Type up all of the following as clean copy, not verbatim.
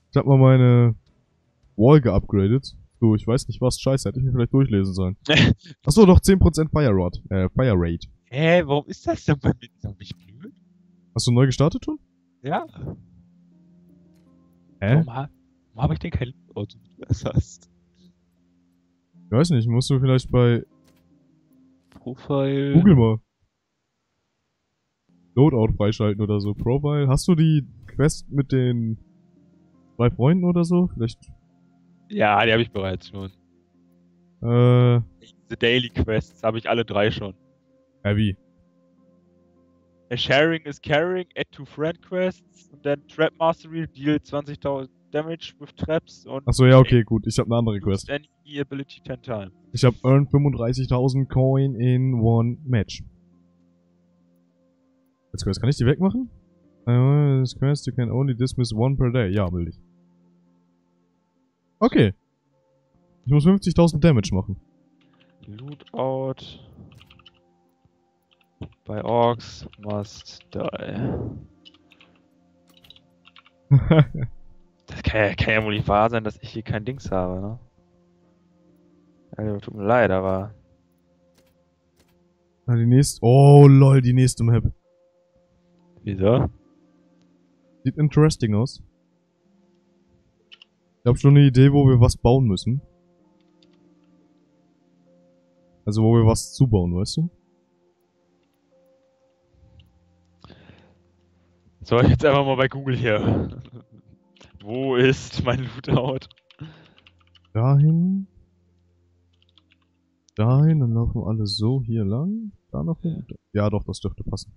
Ich hab mal meine Wall geupgradet. So, ich weiß nicht was. Scheiße, hätte ich mir vielleicht durchlesen sollen. Achso, doch 10% Fire Rod. Fire Rate. Warum ist das denn bei mir? Ist das nicht blöd? Hast du neu gestartet schon? Ja. Hä? Warum habe ich denn kein Auto, wie du das hast? Ich weiß nicht, musst du vielleicht bei Profile. Google mal Loadout freischalten oder so. Profile. Hast du die Quest mit den 3 Freunden oder so? Vielleicht. Ja, die habe ich bereits schon. Diese Daily Quests habe ich alle 3 schon. Wie? Sharing is caring, add to friend quests und dann Trap Mastery, deal 20.000 Damage with Traps und. Achso, ja, okay, gut. Ich habe eine andere Quest. Any ability 10 times. Ich habe earn 35.000 Coin in one match. Als Quest, kann ich die wegmachen? This quest you can only dismiss one per day. Ja, will ich. Okay. Ich muss 50.000 Damage machen. Lootout by Orcs must die. Das kann ja wohl nicht wahr sein, dass ich hier kein Dings habe, ne? Ja, tut mir leid, aber. Na, die nächste. Oh, lol, die nächste Map. Wieso? Sieht interesting aus. Ich habe schon eine Idee, wo wir was bauen müssen. Also, wo wir was zubauen, weißt du? So, jetzt einfach mal bei Google hier. Wo ist mein Lootout? Dahin. Dahin, dann laufen alle so hier lang. Da noch hin. Ja, doch, das dürfte passen.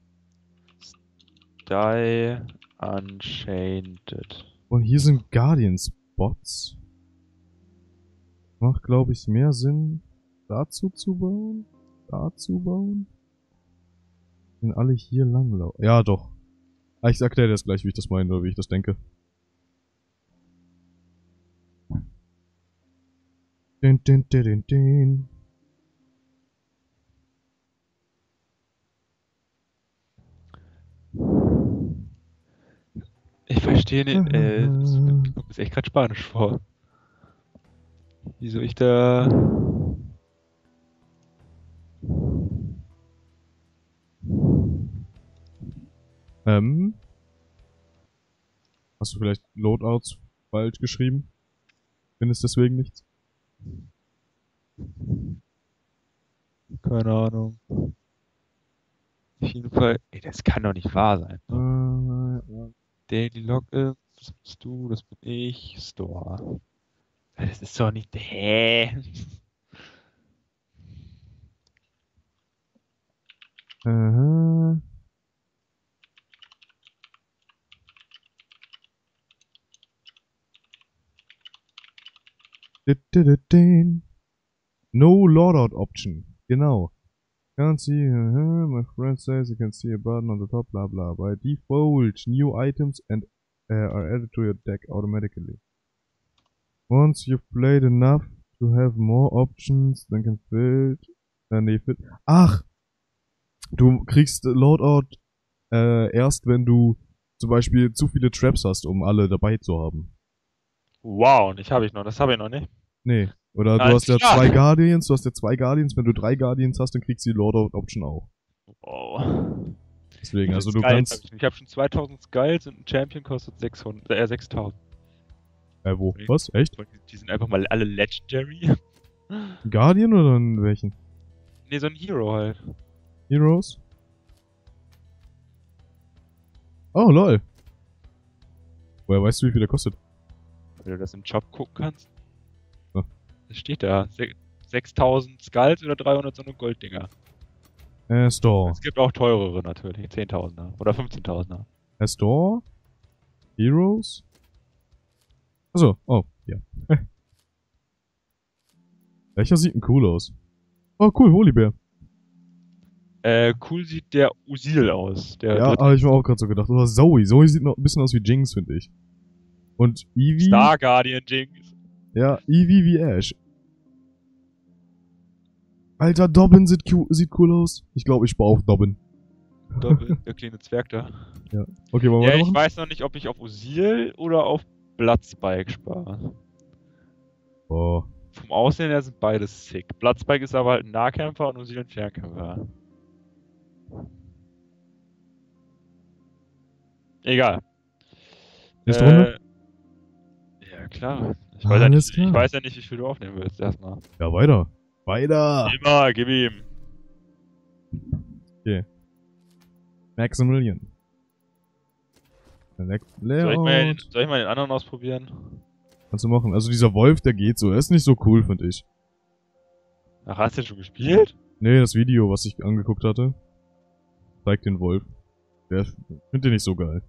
Die Unchained. Und hier sind Guardian-Spots. Macht, glaube ich, mehr Sinn, dazu zu bauen. Dazu bauen. Sind alle hier lang laufen. Ja, doch. Ich erkläre dir das gleich, wie ich das meine, oder wie ich das denke. Din, din, din, din, din. Ich verstehe nicht, das kommt mir echt gerade Spanisch vor. Wieso ich da... Hast du vielleicht Loadouts falsch geschrieben? Findest deswegen nichts? Keine Ahnung. Auf jeden Fall... Ey, das kann doch nicht wahr sein. Daily Login, das bist du, das bin ich, Store. Das ist doch nicht... Hä? Aha. No loadout option. Genau. Can't see, my friend says you can see a button on the top, blah blah. By default, new items and are added to your deck automatically. Once you've played enough to have more options, then can fit. Ach! Du kriegst Loadout erst, wenn du zum Beispiel zu viele Traps hast, um alle dabei zu haben. Wow, und das habe ich noch nicht. Nee. Oder du hast ja 2 Guardians, wenn du 3 Guardians hast, dann kriegst du die Loadout Option auch. Wow. Deswegen, also du Skulls kannst... Ich habe schon 2000 Skulls und ein Champion kostet 6000. Wo? Was? Echt? Die sind einfach mal alle Legendary. Guardian oder in welchen? Nee, so ein Hero halt. Heroes? Oh, lol. Woher weißt du, wie viel der kostet? Wenn du das im Shop gucken kannst. Ja. Das steht da. 6000 Skulls oder 300 so eine Golddinger. Store. Es gibt auch teurere natürlich. 10.000er oder 15.000er. Store? Heroes? Achso, oh, ja. Welcher sieht denn cool aus? Oh, cool, Volibear. Cool sieht der Usil aus. Der ja, habe ich mir auch gerade so gedacht. Oder Zoe. Zoe sieht noch ein bisschen aus wie Jinx, finde ich. Und Eevee... Star Guardian Jinx. Ja, Eevee wie Ash. Alter, Dobbin sieht cool aus. Ich glaube, ich baue auf Dobbin. Dobbin, der kleine Zwerg da. Ja. Okay, wollen wir Ja, weitermachen? ich weiß noch nicht, ob ich auf Usil oder auf Bloodspike sparen. Boah. Vom Aussehen her sind beides sick. Bloodspike ist aber halt ein Nahkämpfer und Uzi ein Fernkämpfer. Egal. Nächste Runde? Ja, klar. Ich Alles klar. Ich weiß ja nicht, wie viel du aufnehmen willst, erstmal. Ja, weiter. Weiter! Immer, gib ihm. Okay. Maximilian. Select Soll ich Layout. mal den anderen ausprobieren? Kannst du machen. Also dieser Wolf, der geht so. Er ist nicht so cool, finde ich. Ach, hast du den schon gespielt? Nee, das Video, was ich angeguckt hatte, zeigt den Wolf. Der finde ich nicht so geil.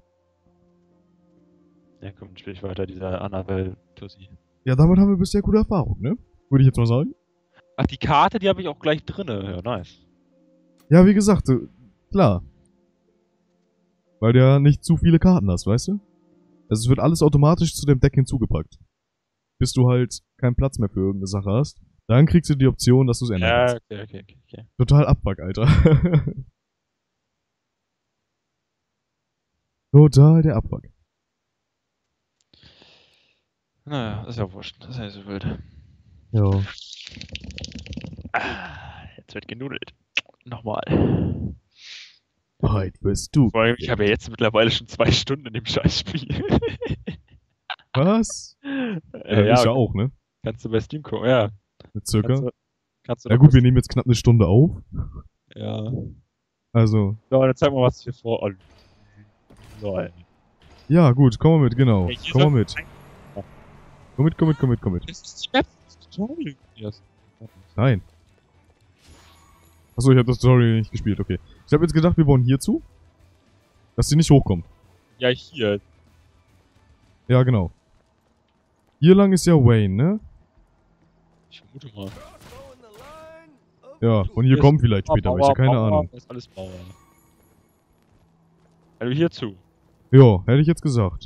Ja, komm, dann spiel ich weiter, dieser Annabelle-Tussi. Ja, damit haben wir bisher gute Erfahrung, ne? Würde ich jetzt mal sagen. Ach, die Karte, die habe ich auch gleich drinne. Ja, nice. Ja, wie gesagt, klar. Weil du ja nicht zu viele Karten hast, weißt du? Also es wird alles automatisch zu dem Deck hinzugepackt. Bis du halt keinen Platz mehr für irgendeine Sache hast. Dann kriegst du die Option, dass du es ändern Ja, kannst. okay. Total Abfuck, Alter. Total der Abfuck. Naja, ist ja wurscht. Das ist ja nicht so wild. Ja. Jetzt wird genudelt. Nochmal. Heute wirst du. Vor allem, ich habe ja jetzt mittlerweile schon 2 Stunden in dem Scheißspiel. Was? Ja, ich ja auch, ne? kannst du bei Steam gucken, ja. Mit circa. Kannst du Ja noch gut, was- wir nehmen jetzt knapp eine Stunde auf. Ja. Also. So, dann zeig mal, was hier vor. Oh, lol. Ja, gut, komm mal mit, genau. Hey, hier Komm mal soll- mit. Komm mit. Das ist die Map. Das ist Tutorial. Yes. Nein. Achso, ich habe das Tutorial nicht gespielt, okay. Ich habe jetzt gedacht, wir bauen hier zu. Dass sie nicht hochkommt. Ja, hier. Ja, genau. Hier lang ist ja Wayne, ne? Ich vermute mal. Ja, und hier kommen vielleicht später welche, keine Ahnung. Das ist alles Mauer. Also hier zu. Ja, hätte ich jetzt gesagt.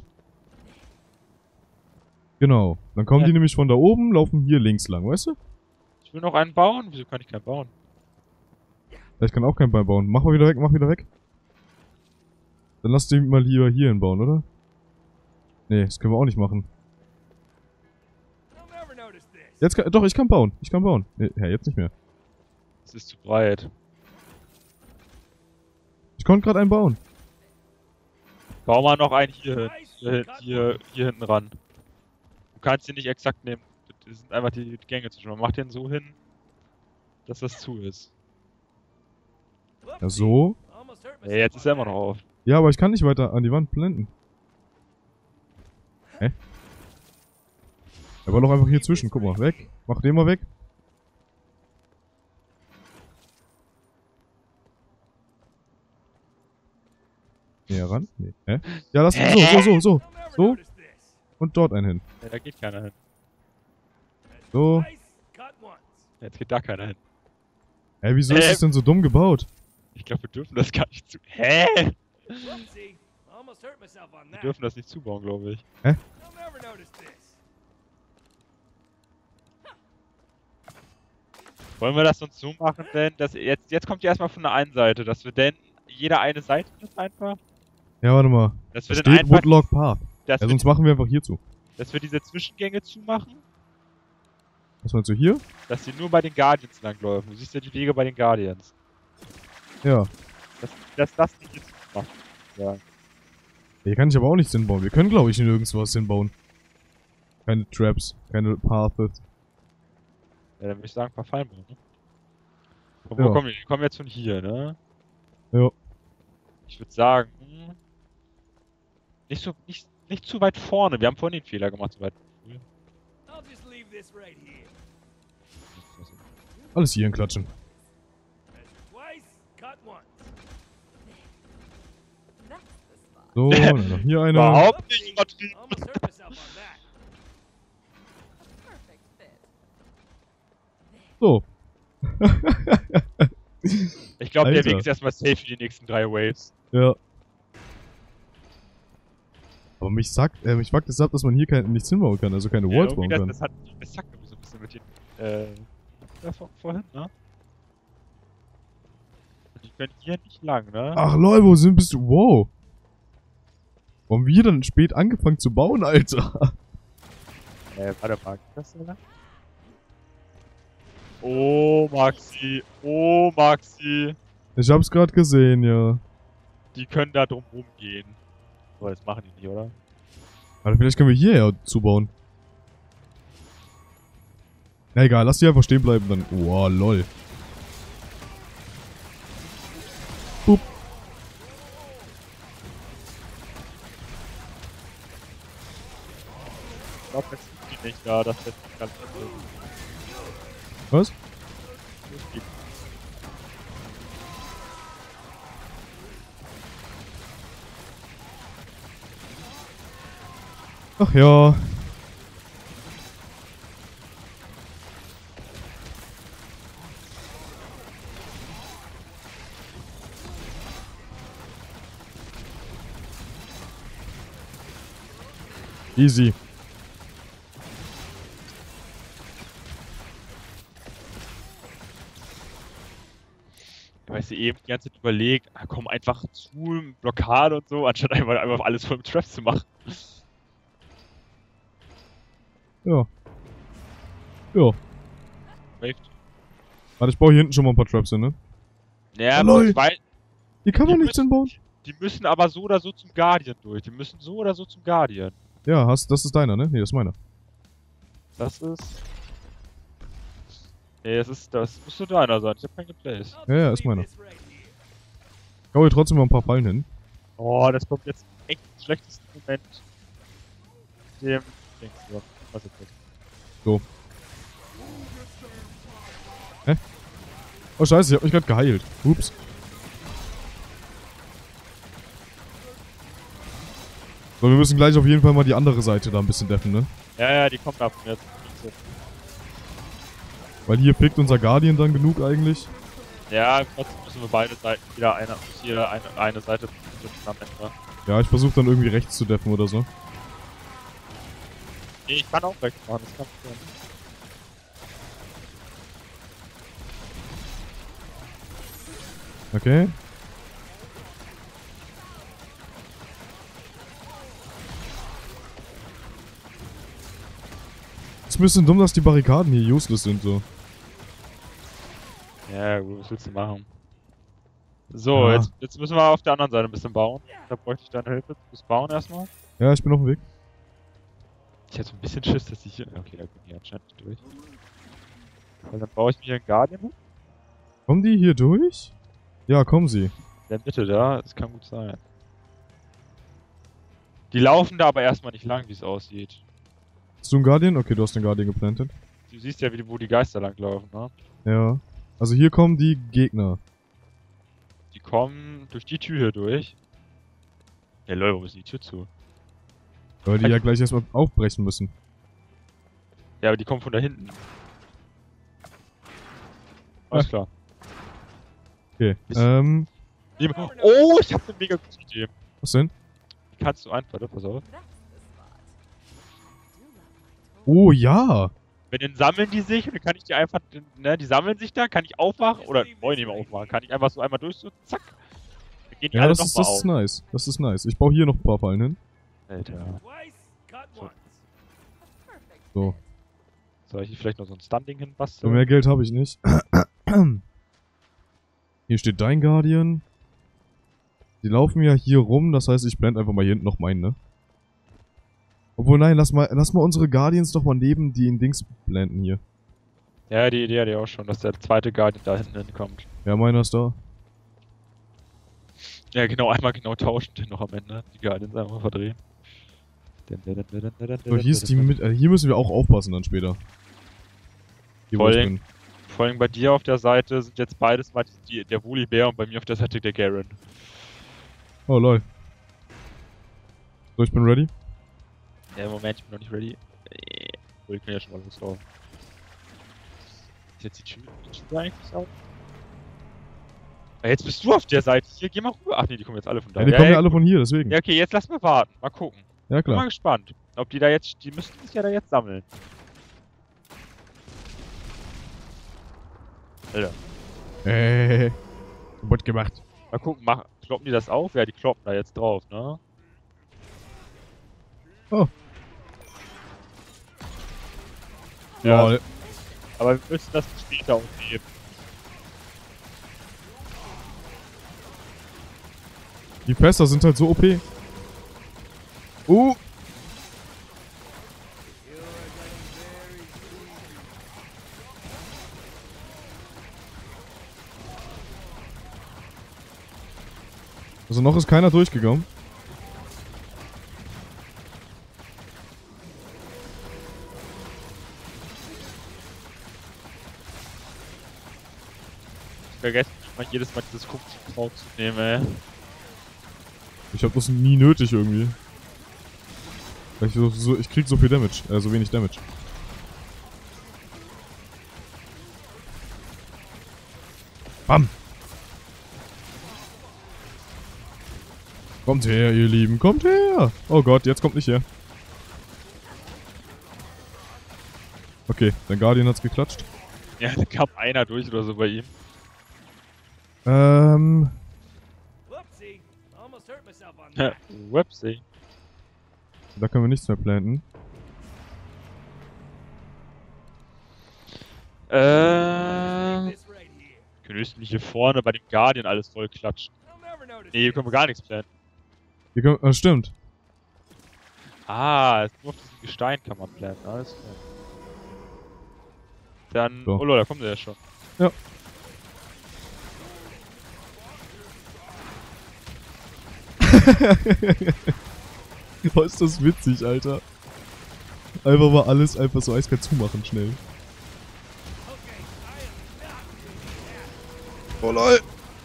Genau. Dann kommen Ja. die nämlich von da oben, laufen hier links lang, weißt du? Ich will noch einen bauen. Wieso kann ich keinen bauen? Ja, ich kann auch keinen Ball bauen. Mach mal wieder weg, mach wieder weg. Dann lass den mal lieber hier hinbauen, oder? Nee, das können wir auch nicht machen. Jetzt kann, doch, ich kann bauen. Ich kann bauen. Nee, ja, jetzt nicht mehr. Es ist zu breit. Ich konnte gerade einen bauen. Bau mal noch einen hier hinten ran. Du kannst den nicht exakt nehmen. Das sind einfach die Gänge zwischen. Man macht den so hin, dass das zu ist. Ja, so. Ja, jetzt ist er immer noch auf. Ja, aber ich kann nicht weiter an die Wand blenden. Hä? Er war doch einfach hier zwischen. Guck mal, weg. Mach den mal weg. Näher ran? Nee. Hä? Ja, lass so. So. Und dort einen hin. Ja, da geht keiner hin. So. Jetzt geht da keiner hin. Hä, wieso ist das denn so dumm gebaut? Ich glaube, wir dürfen das gar nicht zu. Hä? Wir dürfen das nicht zubauen, glaube ich. Hä? Wollen wir das sonst so machen, denn das jetzt kommt ja erstmal von der einen Seite, dass wir denn jeder eine Seite nimmt einfach. Ja, warte mal. Dass Da wir dann steht einfach, Woodlock Path. dass, Ja, wir, sonst machen wir einfach hier zu. dass wir diese Zwischengänge zumachen, Was meinst du hier? dass sie nur bei den Guardians langläufen. Du siehst ja die Wege bei den Guardians. Ja. Dass das nicht jetzt macht. Ja. Hier kann ich aber auch nichts hinbauen. Wir können, glaube ich, nirgends was hinbauen. Keine Traps, keine Paths. Ja, dann würde ich sagen, verfallen wir, ne? Von Ja. wo kommen wir? Wir kommen jetzt von hier, ne? Ja. Ich würde sagen, nicht zu weit vorne. Wir haben vorhin den Fehler gemacht, so weit. Alles hier hinklatschen. So, dann noch hier einer. Überhaupt nicht übertrieben. So. Ich glaube, der Alter. Weg ist erstmal safe für die nächsten 3 Waves. Ja. Aber mich fuckt es ab, dass man hier nichts hinbauen kann, also keine Walls bauen kann. Das sagt irgendwie so ein bisschen mit den, vorhin, ne? Und die können hier nicht lang, ne? Ach lol, wo bist du? Wow. Warum wir dann spät angefangen zu bauen, Alter? Warte mal, das oder? Oh, Maxi. Oh, Maxi. Ich hab's gerade gesehen, ja. Die können da drum rumgehen. Aber das machen die nicht, oder? Warte, vielleicht können wir hierher zubauen. Na egal, lass die einfach stehen bleiben dann. Oh, lol. Boop. Ich glaube, jetzt sind die nicht da, das ist jetzt ganz anders. Was? Ach ja. Easy. Weil sie eben die ganze Zeit überlegt, komm einfach zu, Blockade und so, anstatt einfach alles voll mit Traps zu machen. Ja. Ja. Recht. Warte, ich baue hier hinten schon mal ein paar Traps hin, ne? Ja, Oh, lol. ich weiß, Hier kann man Die nichts hinbauen. die müssen aber so oder so zum Guardian durch. Die müssen so oder so zum Guardian. Ja, das ist deiner, ne? Nee, das ist meiner. Das ist... Nee, das müsste deiner sein. Ich hab keinen geplaced. Ja, ist meiner. Ich hau hier trotzdem mal ein paar Fallen hin. Oh, das kommt jetzt echt im schlechtesten Moment. Dem... Dings, so. Was ist das? So. Hä? Oh scheiße, ich hab mich gerade geheilt. Ups. So, wir müssen gleich auf jeden Fall mal die andere Seite da ein bisschen deffen, ne? Ja, die kommt ab jetzt. Weil hier fickt unser Guardian dann genug eigentlich. Ja, trotzdem müssen wir beide Seiten wieder eine Seite am Ende. Ja, ich versuche dann irgendwie rechts zu deffen oder so. Nee, ich kann auch rechts machen, das kann ich sein. Okay. Ist ein bisschen dumm, dass die Barrikaden hier useless sind, so. Ja, gut, was willst du machen? So, Ja. jetzt müssen wir auf der anderen Seite ein bisschen bauen. Da bräuchte ich deine Hilfe. Fürs Bauen erstmal. Ja, ich bin auf dem Weg. Ich hatte so ein bisschen Schiss, dass ich hier... Okay, da kommen die anscheinend nicht durch. Weil dann baue ich mir hier einen Guardian hoch. Kommen die hier durch? Ja, kommen sie. In der Mitte da, das kann gut sein. Die laufen da aber erstmal nicht lang, wie es aussieht. Hast du einen Guardian? Okay, du hast den Guardian geplantet. Du siehst ja, wo die Geister langlaufen, ne? Ja. Also hier kommen die Gegner. Die kommen durch die Tür hier durch. Ja, Leute, warum ist die Tür zu? Weil die ja gleich erstmal aufbrechen müssen. Ja, aber die kommen von da hinten. Alles klar. Okay, Oh, ich hab eine mega gute Idee. was denn? Die kannst du einfach, pass auf. Oh ja! Wenn dann sammeln die sich und dann kann ich die einfach, ne, die sammeln sich da, kann ich aufmachen, oder wollen nicht mehr aufmachen, kann ich einfach so einmal durch, so zack. Dann gehen die Ja, alle das nochmal ist auf. nice. Das ist nice. Ich baue hier noch ein paar Fallen hin. Alter. So. Soll ich hier vielleicht noch so ein Stun-Ding So hinbasteln? mehr Geld habe ich nicht. Hier steht dein Guardian. Die laufen ja hier rum, das heißt, ich blende einfach mal hier hinten noch meinen, ne? Obwohl, nein, lass mal unsere Guardians doch mal neben die in Dings blenden hier. Ja, die Idee hatte ich auch schon, dass der zweite Guardian da hinten hinkommt. Ja, meiner ist da. Ja, genau, einmal genau tauschen den noch am Ende. Die Guardians einfach verdrehen. So, hier ist die mit, hier müssen wir auch aufpassen dann später. Hier, wo ich bin. Vor allem bei dir auf der Seite sind jetzt beides mal der Woolly-Bär und bei mir auf der Seite der Garen. Oh, lol. So, ich bin ready. Ja, Moment, ich bin noch nicht ready. Oh, ich kann ja schon mal loslaufen. Ist jetzt die Tür eigentlich auf? Jetzt bist du auf der Seite. Hier, geh mal rüber. Ach nee, die kommen jetzt alle von da. Ja, die kommen ja alle von hier, deswegen. Ja, okay, jetzt lass mal warten. Mal gucken. Ja, Bin mal klar. gespannt. Ob die da jetzt... Die müssten sich ja da jetzt sammeln. Alter. Gut gemacht. Mal gucken, kloppen die das auf? Ja, die kloppen da jetzt drauf, ne? Oh. Ja. Lol. Aber wir müssen das später aufheben. Die Fässer sind halt so OP. Also noch ist keiner durchgegangen. Ich vergesse mal jedes Mal dieses komische Kraut zu nehmen, ey. Ich hab das nie nötig irgendwie. Weil ich krieg so viel Damage, so wenig Damage. Bam! Kommt her, ihr Lieben, kommt her! Oh Gott, jetzt kommt nicht her. Okay, dein Guardian hat's geklatscht. Ja, da kam einer durch oder so bei ihm. Whoopsie. Da können wir nichts mehr planten. Können höchstens hier vorne bei dem Guardian alles voll klatschen. Nee, hier können wir gar nichts planten. Hier können, stimmt. Ah, nur auf diesem Gestein kann man planten, alles klar. Dann, So. oh lol, da kommt der ja schon. Ja. Boah, ist das witzig, Alter. Einfach mal alles einfach so eiskalt zumachen, schnell. Oh lol.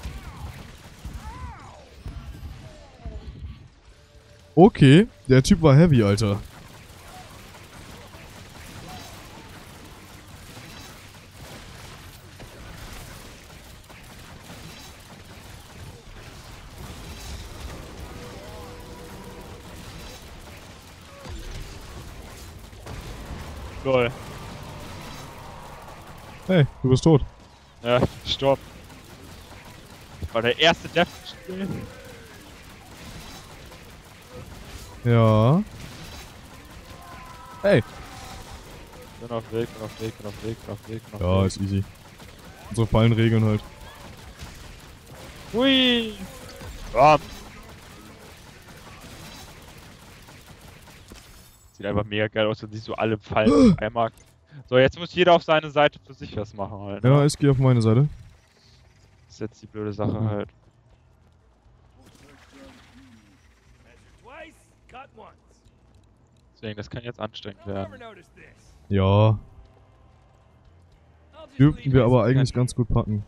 Okay, der Typ war heavy, Alter. Lol. Hey, du bist tot. Ja, stopp. Das war der erste Death-Spiel. Ja. Hey. Bin auf Weg, bin auf Weg, bin auf Weg, bin auf Weg, bin auf Ja, Weg. ist easy. Unsere Fallenregeln halt. Hui! Bam! Sieht einfach mega geil aus, wenn sich so alle Fallen auf einmal. So, jetzt muss jeder auf seine Seite für sich was machen halt. Ja, Ne? ich gehe auf meine Seite. Das ist jetzt die blöde Sache halt. Deswegen, das kann jetzt anstrengend werden. Ja. Dürften wir aber eigentlich ganz gut packen.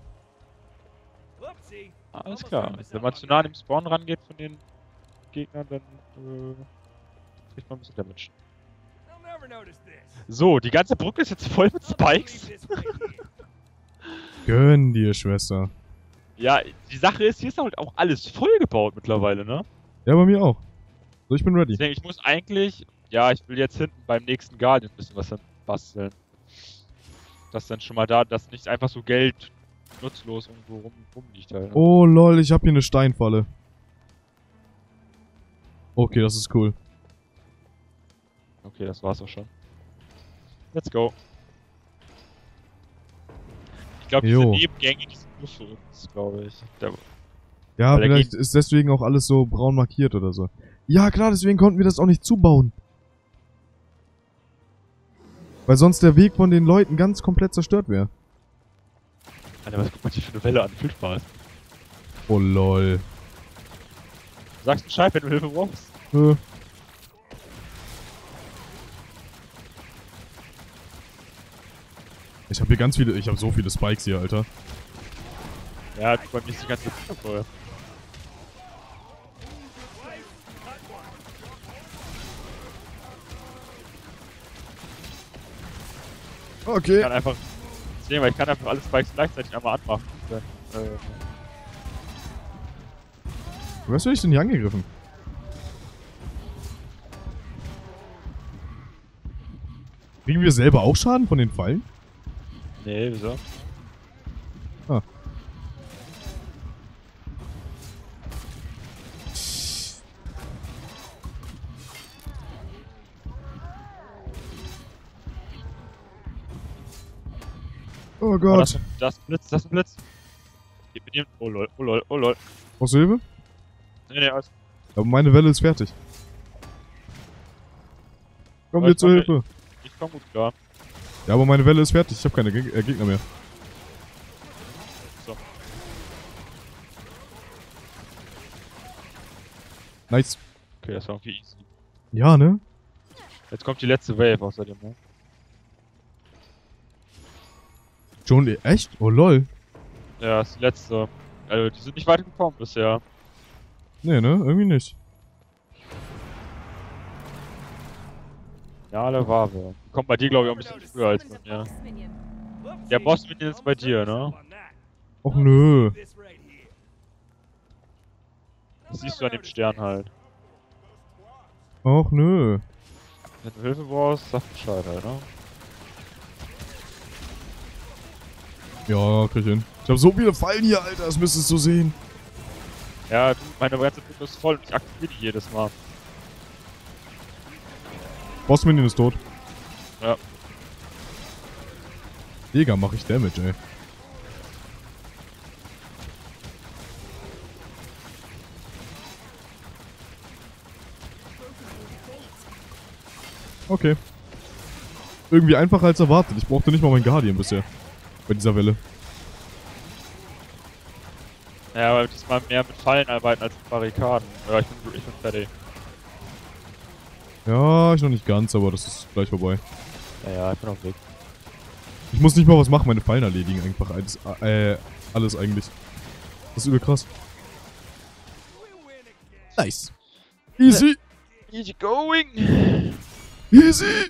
Alles klar. Wenn man zu nah an dem Spawn rangeht von den Gegnern, dann kriegt man ein bisschen Damage. So, die ganze Brücke ist jetzt voll mit Spikes. Gönn dir, Schwester. Ja, die Sache ist, hier ist halt auch alles vollgebaut mittlerweile, ne? Ja, bei mir auch. So, ich bin ready. Deswegen, ich muss eigentlich, ja, ich will jetzt hinten beim nächsten Guardian ein bisschen was dann basteln. Dass dann schon mal da, dass nicht einfach so Geld nutzlos irgendwo rumliegt halt. Ne? Oh lol, ich hab hier eine Steinfalle. Okay, das ist cool. Okay, das war's auch schon. Let's go. Ich glaube, diese Nebengänge, die sind nur für uns, glaube ich. Ja, vielleicht ist deswegen auch alles so braun markiert oder so. Ja, klar, deswegen konnten wir das auch nicht zubauen. Weil sonst der Weg von den Leuten ganz komplett zerstört wäre. Alter, was guck mal, die für eine Welle an? Viel Spaß. Oh lol. Sagst Bescheid, wenn du Hilfe brauchst. Ich hab hier ganz viele, ich hab so viele Spikes hier, Alter. Ja, bei mir ist die ganze Zeit voll. Okay. Ich kann einfach sehen, weil ich kann einfach alle Spikes gleichzeitig einmal anmachen. Dann, Was werde ich denn hier angegriffen? Kriegen wir selber auch Schaden von den Fallen? nee, wieso? Ah. Oh Oh, Gott. das ist ein Blitz, das ist ein Blitz. Gib mir den. Oh lol, oh lol, oh lol. Brauchst du Hilfe? Nee, alles. Aber meine Welle ist fertig. Komm Aber mir ich zur komm Hilfe. Ich komm gut klar. Ja, aber meine Welle ist fertig. Ich habe keine Gegner mehr. So. Nice. Okay, das war irgendwie easy. Ja, ne? Jetzt kommt die letzte Wave außerdem, ne? Schon echt? Oh lol. Ja, das ist die letzte. Also, die sind nicht weit gekommen bisher. Nee, ne? Irgendwie nicht. Ja, alle Ware. Die kommen bei dir, glaube ich, auch ein bisschen früher als bei mir. Der Boss-Minion ist bei dir, ne? Och nö. Das siehst du an dem Stern halt. Och nö. Wenn du Hilfe brauchst, sag Bescheid halt, ne? Ja, krieg ich hin. Ich hab so viele Fallen hier, Alter. Das müsstest du sehen. Ja, du, meine ganze Truppe ist voll und ich aktiviere die jedes Mal. Bossminion ist tot. Ja. Digga, mach ich Damage, ey. Okay. Irgendwie einfacher als erwartet. Ich brauchte nicht mal meinen Guardian bisher. Bei dieser Welle. Ja, aber diesmal mehr mit Fallen arbeiten als mit Barrikaden. Ja, ich bin fertig. Ja, ich noch nicht ganz, aber das ist gleich vorbei. Ja, ich bin auf dem Weg. Ich muss nicht mal was machen, meine Fallen erledigen einfach. Alles eigentlich. Das ist übel krass. Nice. Easy. Easy going! Easy.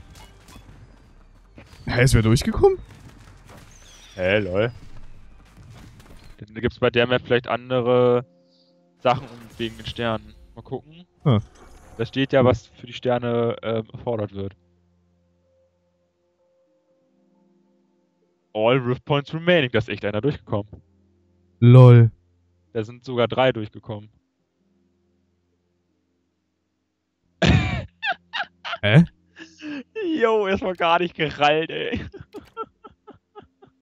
Hä, ist wer durchgekommen? Hä, lol. Dann gibt's bei der Map vielleicht andere Sachen wegen den Sternen. Mal gucken. Ah. Da steht ja, was für die Sterne erfordert wird. All Rift Points remaining. Da ist echt einer durchgekommen. Lol. Da sind sogar 3 durchgekommen. Hä? Jo, erstmal gar nicht gerallt, ey.